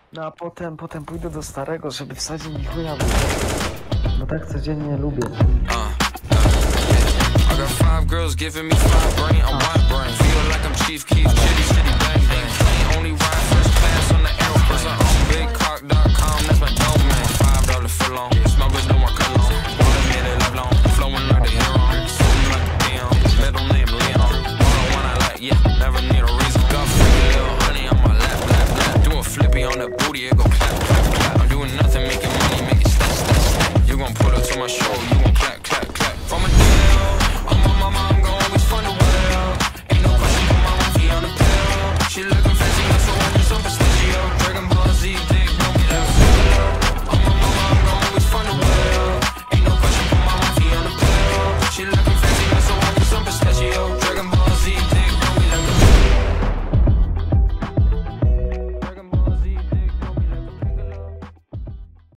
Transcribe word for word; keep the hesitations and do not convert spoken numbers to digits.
No a potem, potem pójdę do starego, żeby wsadzić mi chuja w bo tak codziennie lubię. I got five girls giving me five brain, I'm white brain. Feel like I'm Chief Keef, chitty, chitty, bang, bang. Ain't only ride first class on the aeroplane. I own big cock dot com, that's my domain. Five dollars for long, smokers know my cologne. All I made it live long, flowing like the hero. Sitting like a peon, middle name Leon. All the one I like, yeah, never need a reason. Got a little honey on my lap, lap, lap. Doing flippy on the booty, it go clap, clap, clap. I'm doing nothing